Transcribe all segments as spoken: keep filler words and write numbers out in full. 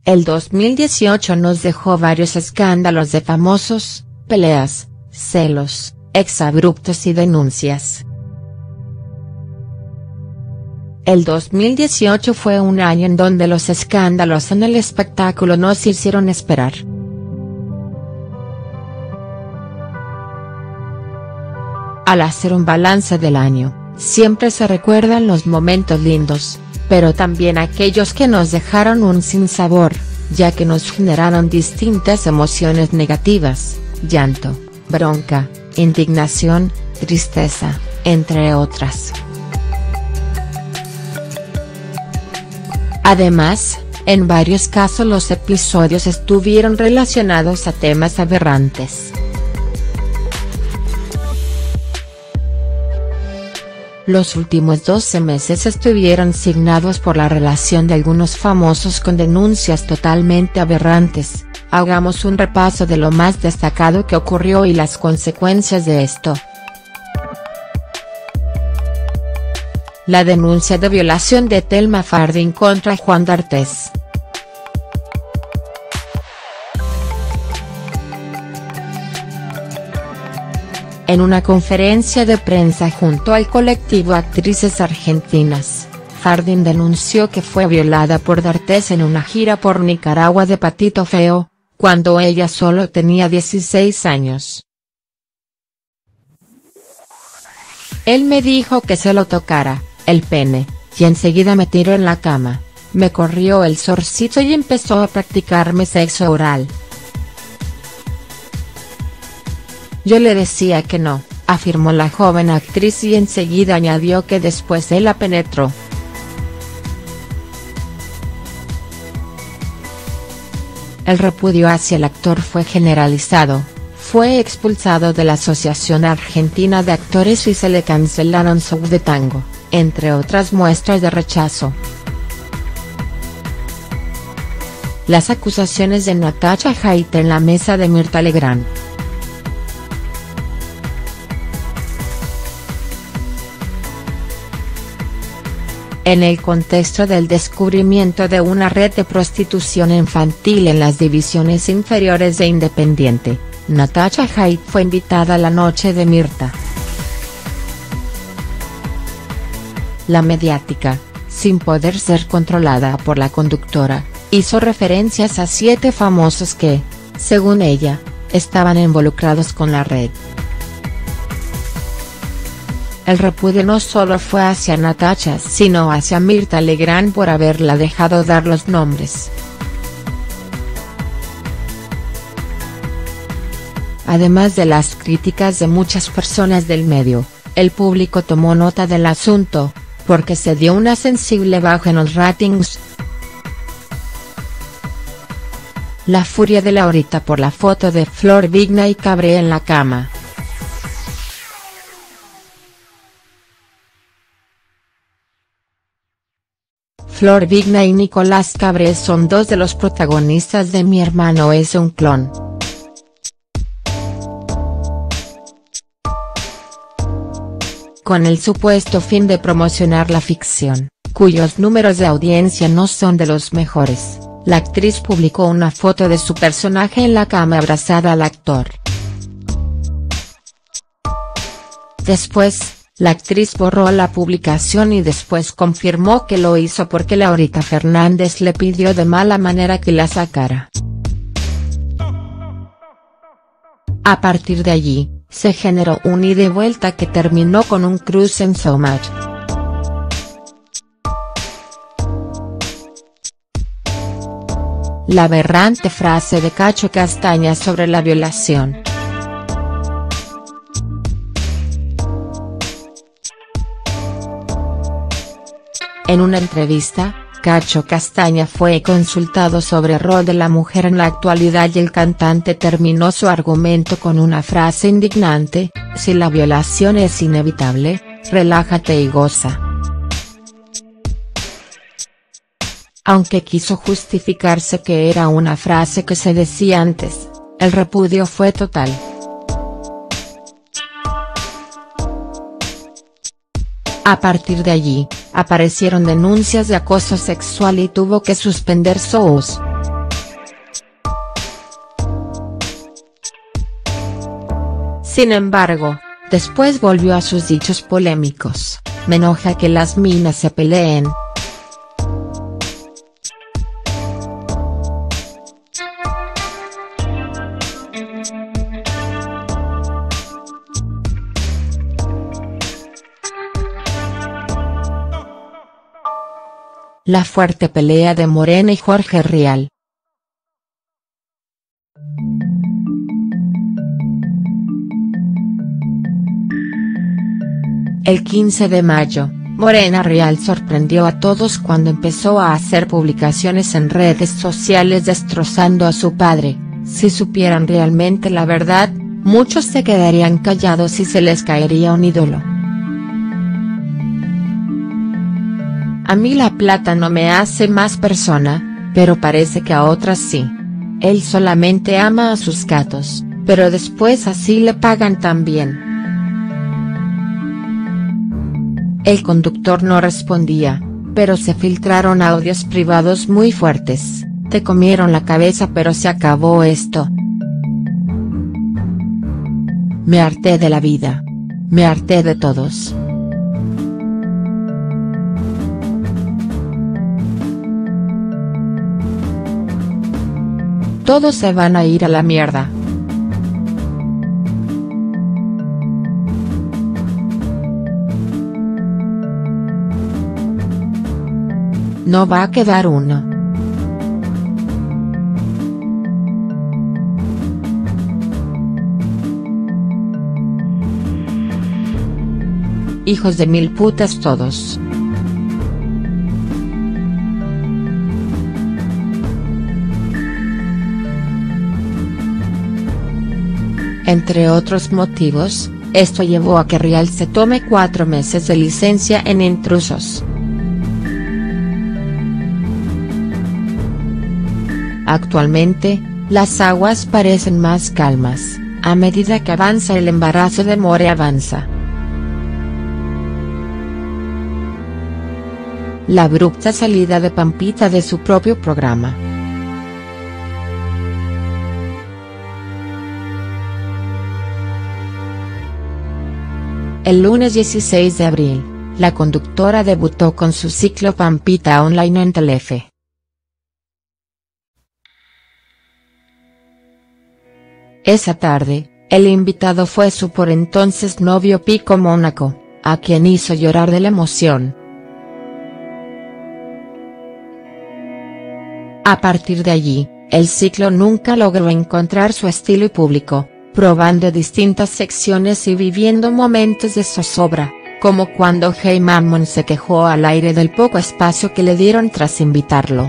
El dos mil dieciocho nos dejó varios escándalos de famosos, peleas, celos, exabruptos y denuncias. El dos mil dieciocho fue un año en donde los escándalos en el espectáculo no se hicieron esperar. Al hacer un balance del año, siempre se recuerdan los momentos lindos, pero también aquellos que nos dejaron un sinsabor, ya que nos generaron distintas emociones negativas, llanto, bronca, indignación, tristeza, entre otras. Además, en varios casos los episodios estuvieron relacionados a temas aberrantes. Los últimos doce meses estuvieron signados por la relación de algunos famosos con denuncias totalmente aberrantes. Hagamos un repaso de lo más destacado que ocurrió y las consecuencias de esto. La denuncia de violación de Thelma Fardín contra Juan D'Artes. En una conferencia de prensa junto al colectivo Actrices Argentinas, Fardín denunció que fue violada por D'Artes en una gira por Nicaragua de Patito Feo, cuando ella solo tenía dieciséis años. Él me dijo que se lo tocara, el pene, y enseguida me tiró en la cama, me corrió el zorcito y empezó a practicarme sexo oral. Yo le decía que no, afirmó la joven actriz y enseguida añadió que después él la penetró. El repudio hacia el actor fue generalizado, fue expulsado de la Asociación Argentina de Actores y se le cancelaron shows de tango, entre otras muestras de rechazo. Las acusaciones de Natacha Haidt en la mesa de Mirta Legrand. En el contexto del descubrimiento de una red de prostitución infantil en las divisiones inferiores de Independiente, Natacha Haidt fue invitada a la noche de Mirta. La mediática, sin poder ser controlada por la conductora, hizo referencias a siete famosos que, según ella, estaban involucrados con la red. El repudio no solo fue hacia Natacha sino hacia Mirta Legrand por haberla dejado dar los nombres. Además de las críticas de muchas personas del medio, el público tomó nota del asunto, porque se dio una sensible baja en los ratings. La furia de Laurita por la foto de Flor Vigna y Cabré en la cama. Flor Vigna y Nicolás Cabré son dos de los protagonistas de Mi hermano es un clon. Con el supuesto fin de promocionar la ficción, cuyos números de audiencia no son de los mejores, la actriz publicó una foto de su personaje en la cama abrazada al actor. Después, la actriz borró la publicación y después confirmó que lo hizo porque Laurita Fernández le pidió de mala manera que la sacara. A partir de allí, se generó un ida y vuelta que terminó con un cruce en Showmatch. La aberrante frase de Cacho Castaña sobre la violación. En una entrevista, Cacho Castaña fue consultado sobre el rol de la mujer en la actualidad y el cantante terminó su argumento con una frase indignante: si la violación es inevitable, relájate y goza. Aunque quiso justificarse que era una frase que se decía antes, el repudio fue total. A partir de allí, aparecieron denuncias de acoso sexual y tuvo que suspender shows. Sin embargo, después volvió a sus dichos polémicos: "Me enoja que las minas se peleen". La fuerte pelea de Morena y Jorge Rial. El quince de mayo, Morena Rial sorprendió a todos cuando empezó a hacer publicaciones en redes sociales destrozando a su padre. Si supieran realmente la verdad, muchos se quedarían callados y se les caería un ídolo. A mí la plata no me hace más persona, pero parece que a otras sí. Él solamente ama a sus gatos, pero después así le pagan también. El conductor no respondía, pero se filtraron audios privados muy fuertes: "Te comieron la cabeza pero se acabó esto. Me harté de la vida. Me harté de todos". Todos se van a ir a la mierda. No va a quedar uno. Hijos de mil putas todos. Entre otros motivos, esto llevó a que Rial se tome cuatro meses de licencia en Intrusos. Actualmente, las aguas parecen más calmas, a medida que avanza el embarazo de More Avanza. La abrupta salida de Pampita de su propio programa. El lunes dieciséis de abril, la conductora debutó con su ciclo Pampita Online en Telefe. Esa tarde, el invitado fue su por entonces novio Pico Mónaco, a quien hizo llorar de la emoción. A partir de allí, el ciclo nunca logró encontrar su estilo y público, probando distintas secciones y viviendo momentos de zozobra, como cuando Hey Mammon se quejó al aire del poco espacio que le dieron tras invitarlo.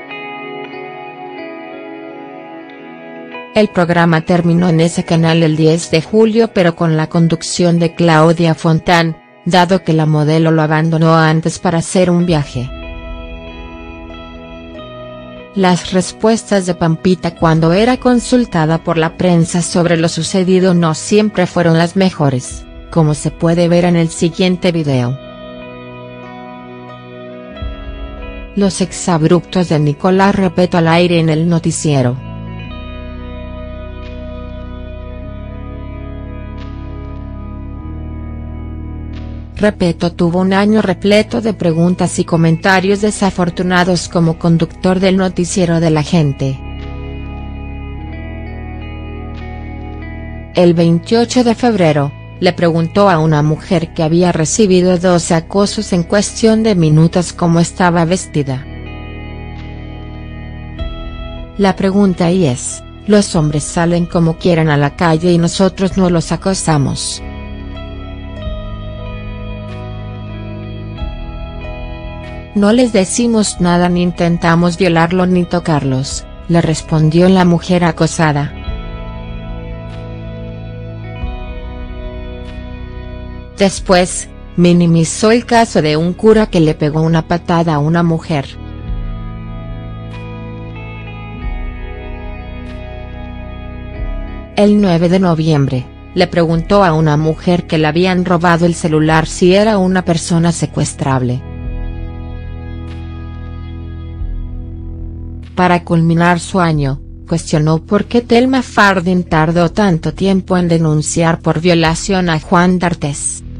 El programa terminó en ese canal el diez de julio pero con la conducción de Claudia Fontán, dado que la modelo lo abandonó antes para hacer un viaje. Las respuestas de Pampita cuando era consultada por la prensa sobre lo sucedido no siempre fueron las mejores, como se puede ver en el siguiente video. Los exabruptos de Nicolás Repetto al aire en el noticiero. Repetto tuvo un año repleto de preguntas y comentarios desafortunados como conductor del noticiero de la gente. El veintiocho de febrero, le preguntó a una mujer que había recibido doce acosos en cuestión de minutos cómo estaba vestida. La pregunta ahí es: los hombres salen como quieran a la calle y nosotros no los acosamos. No les decimos nada ni intentamos violarlo ni tocarlos, le respondió la mujer acosada. Después, minimizó el caso de un cura que le pegó una patada a una mujer. El nueve de noviembre, le preguntó a una mujer que le habían robado el celular si era una persona secuestrable. Para culminar su año, cuestionó por qué Thelma Fardín tardó tanto tiempo en denunciar por violación a Juan D'Artes.